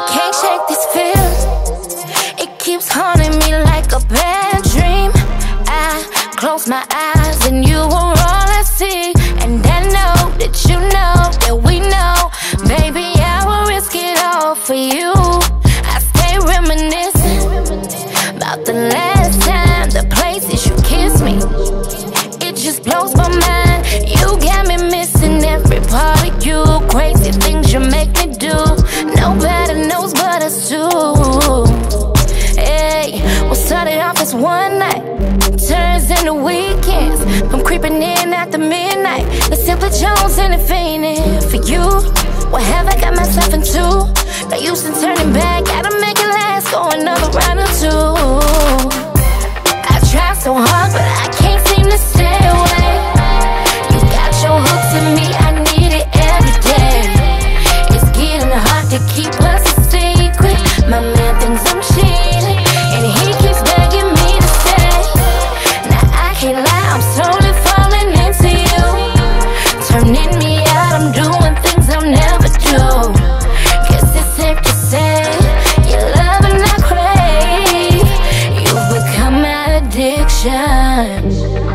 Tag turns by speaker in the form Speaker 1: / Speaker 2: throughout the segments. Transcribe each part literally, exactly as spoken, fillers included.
Speaker 1: can't shake this feeling. It keeps haunting me like a bad dream. I close my eyes and you are all I see. And I know that you know that we know, baby, I will risk it all for you. I stay reminiscing about the last time, the places you kissed me. It just blows my mind. You got me missing every part of you. Crazy things you make me do. Nobody knows but us two. Hey, what started off as one night turns into weekends. I'm creeping in after midnight. The Simple Jones and the fiending for you. What have I got myself into? No use in turning back. Gotta make it last. Go another round or two. I try so hard, but I can't seem to stay away. You got your hooks in me. I need it every day. It's getting hard to keep us a secret. My man thinks I'm cheating, and he keeps begging me to stay. Now I can't lie, I'm slowly falling into you. Turning me out, I'm doing things I'll never do. Guess it's safe to say, your love and I crave. You've become my addiction.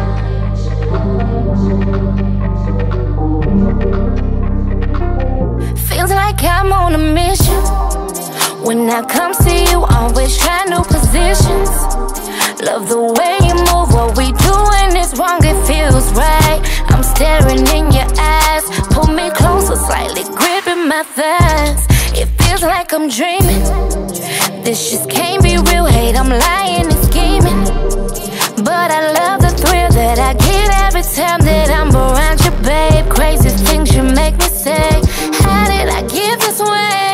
Speaker 1: Feels like I'm on a mission. When I come see you, always try new positions. Love the way you move, what we doing is wrong, it feels right. I'm staring in your eyes, pull me closer, slightly gripping my thighs. It feels like I'm dreaming, this just can't be real. Hate I'm lying and scheming, but I love the thrill that I get every time that I'm around you, babe. Crazy things you make me say. How did I get this way?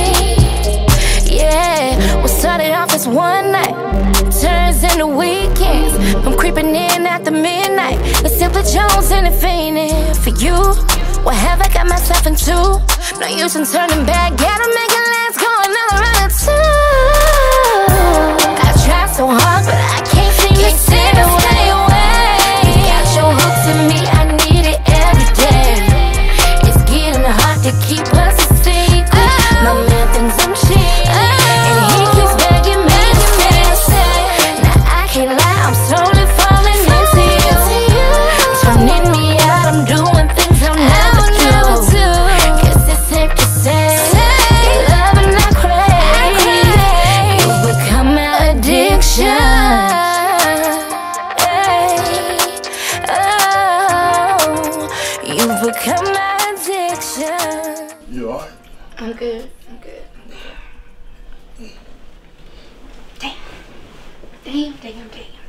Speaker 1: Yeah, what started off as one night turns into weekends. I'm creeping in after midnight. The Simple Jones and the fiending for you. What have I got myself into? No use in turning back. Gotta make it last. Go another round or two. I try so hard, but I can't seem to stay away. You got your hooks in me. I need it every day. It's getting hard to keep us a secret. My man thinks I'm cheating, and he keeps begging me to stay. Now I can't lie, I'm slowly falling into you. Turning me out, I'm doing things I'll never do. Guess it's safe to say, your love and I crave. You've become my addiction. Hey, oh, you've become my addiction.
Speaker 2: You alright?
Speaker 1: I'm good. I'm good. Damn. Damn, damn, damn.